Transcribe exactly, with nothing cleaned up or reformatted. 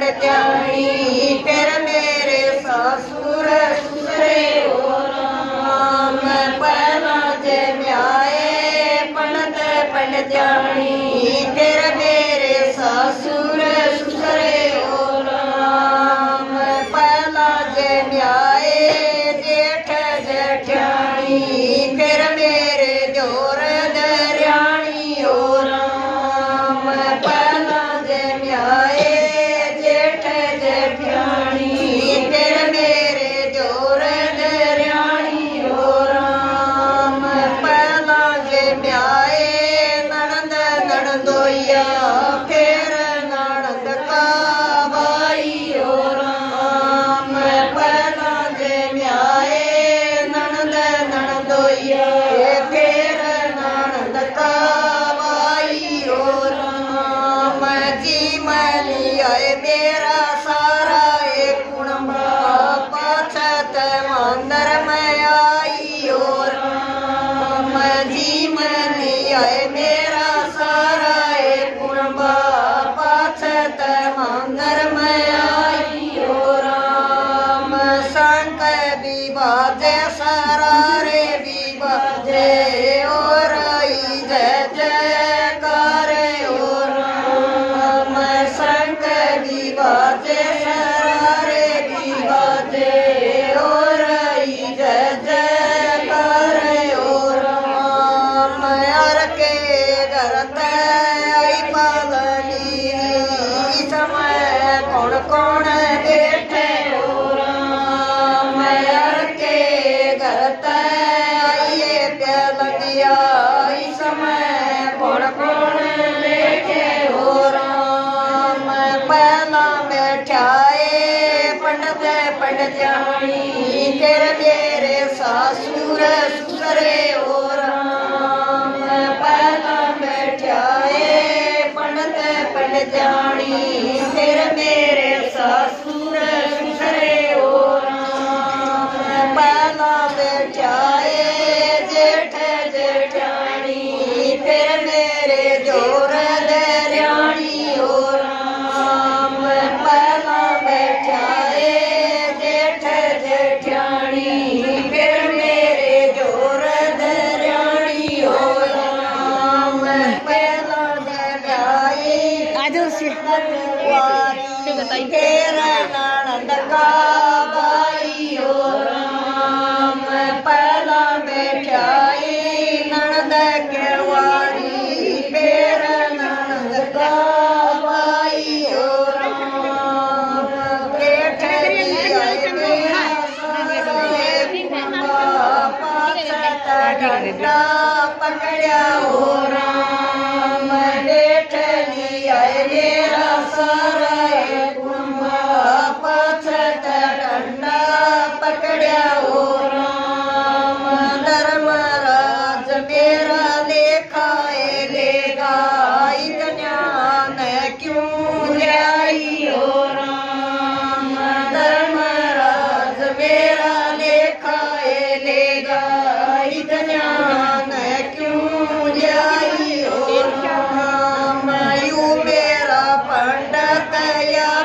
पंडित्याणी फिर मेरे ससुर ससुरे हो राम पहला जे ब्याए पंडित पंडित्याणी फिर मेरे ससुर ससुरे हो राम पहला जे ब्याए जेठ जेठानी फिर मेरे जोर दरियाणी हो राम पहला जे ब्याए जेठ जेठानी फिर मेरे जोर दरियाणी हो राम पहला जे ब्याए ननद ननदोइया फिर ननद का भाई हो राम पहला जे ब्याए ननद ननदोइया फिर ननद का भाई हो राम जी मली आए मेरा सारा एक कुणबा पाछत मंदिर में आई हो राम जी मली आए मेरा सारा एक कुणबा पाछत मंदिर में आई हो राम शंख विवाजे सरारे विवाजे और जय जयकार हो राम शंख विवाजे सरारे विवाजे और जय जयकार हो राम हर के गरत आई पालनी समय कौन कौन बैठे हो राम हर के गरत आइए प्यालिया इस समय कौन कौन बैठे हो राम पहला बैठाए पंडित पंडित्याणी फिर मेरे ससुर ससुरे हो राम पहला बैठाए पंडित पंडित्याणी फिर मेरे ससुर ससुरे हो राम पहला बैठाए जेठ जेठानी फिर मेरे जोर दरियाणी हो राम पहला बैठाए जेठ जेठानी फिर मेरे जोर दरियाणी हो राम पहला बैठाए फिर ननद का भाई हो राम पहला बैठाए ननद के वारी फिर ननद का भाई हो राम जेठ डंडा पकड़िया हो राम जेठ आए मेरा सारा कुंभा पाछत डंडा पकड़िया हो राम धर्मराज मेरा लेखाए लेगा ज्ञान क्यों लाई हो राम धर्मराज मेरा लेखाए लेगा ज्ञान क्यों लाई हो राम यू मेरा पंडित या